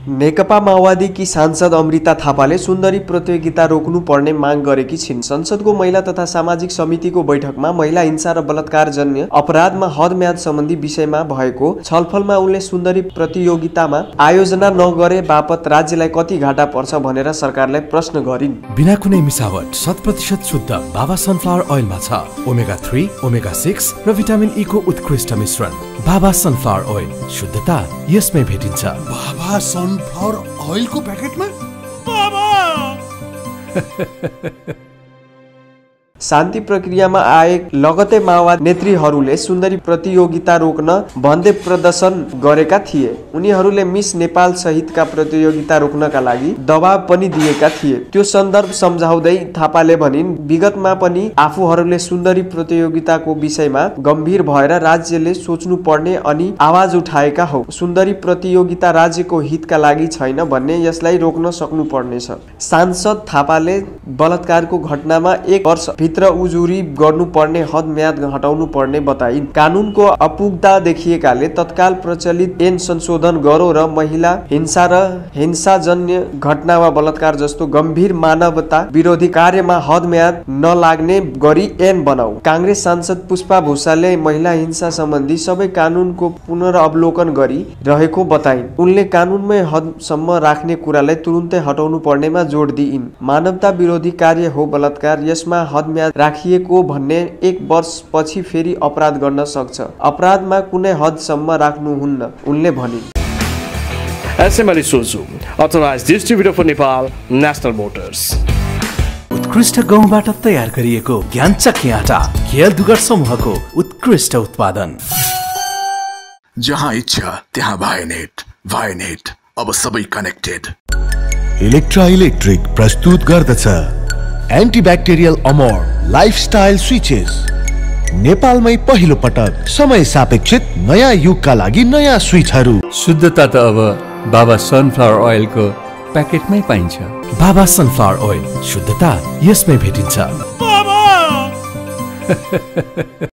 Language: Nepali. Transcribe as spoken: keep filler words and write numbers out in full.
नेकपा माओवादीकी सांसद अमृता थापाले सुन्दरी प्रतियोगिता रोक्नुपर्ने माग गरेकी छिन्। संसदको महिला तथा सामाजिक समितिको बैठकमा महिला हिंसा र बलात्कारजन्य अपराधमा हदम्याद सम्बन्धी विषयमा भएको छलफलमा उनले सुन्दरी प्रतियोगितामा आयोजना नगरे बापत राज्यलाई कति घाटा पर्छ भनेर सरकारलाई प्रश्न गरिन्। बिना कुनै मिसावट शत प्रतिशत शुद्ध बाबा सनफ्लावर ओइलमा छ ओमेगा थ्री, ओमेगा सिक्स र भिटामिन ई को उत्कृष्ट मिश्रण। बाबा सनफ्लावर ओइल, शुद्धता यसमै भेटिन्छ। बाबा सनफ्लावर ओइल को पैकेट में बाबा शान्ति प्रक्रियामा आए लगतै माओवादी नेत्रीहरूले सुन्दरी प्रतियोगिता रोक्न भन्दै प्रदर्शन गरेका थिए। उनीहरूले मिस नेपाल सहितका प्रतियोगिता रोक्नका लागि दबाब पनि दिएका थिए। त्यो सन्दर्भ सम्झाउँदै थापाले भनिन्, विगतमा पनि आफूहरूले सुन्दरी प्रतियोगिताको विषयमा गम्भीर भएर राज्यले सोच्नु पर्ने अनि आवाज उठाएका हौ। सुन्दरी प्रतियोगिता राज्यको हितका लागि छैन भन्ने यसलाई रोक्न सक्नु पर्नेछ। सांसद थापाले बलात्कारको घटनामा एक वर्ष भित्र उजुरी गर्नुपर्ने हद म्याद हटाउनु पर्ने बताइन्। कानुनको अपुगता देखिएकाले तत्काल प्रचलित ऐन संशोधन गरौँ र महिला हिंसा र हिंसाजन्य घटना वा बलात्कार जस्तो गम्भीर मानवता विरोधी कार्यमा हद म्याद नलाग्ने गरी ऐन बनाऊ। कांग्रेस सांसद पुष्पा भूषालले महिला हिंसा सम्बन्धी सबै कानुनको पुनर्अवलोकन गरी रहेको बताइन्। उनले कानुनमै हदसम्म राख्ने कुरालाई तुरुन्तै हटाउनु पर्नेमा जोड दिइन्। मानवता विरोधी कार्य हो बलात्कार, यसमा हद राखिएको भन्ने एक वर्ष पछि फेरि अपराध गर्न सक्छ। अपराधमा कुनै हदसम्म राख्नुहुन्न, उनले भनिन्। SML Isuzu authorised distributor for Nepal national motors. उत्कृष्ट गहुँबाट तयार गरिएको ज्ञानचक्की आटा, केएल दुगर समूहको उत्कृष्ट उत्पादन। जहाँ इच्छा त्यहाँ भाइनेट। भाइनेट अब सबै कनेक्टेड। इलेक्ट्रा इलेक्ट्रिक प्रस्तुत गर्दछ एन्टिब्याक्टेरियल अमोर लाइफस्टाइल स्विचेस। नेपालमै पहिलो पटक समय सापेक्षित नयाँ युगका लागि नयाँ स्विचहरू। शुद्धता त अब बाबा सनफ्लावर ओइल को प्याकेटमै पाइन्छ। बाबा सनफ्लावर ओइल, शुद्धता यसमै भेटिन्छ। बाबा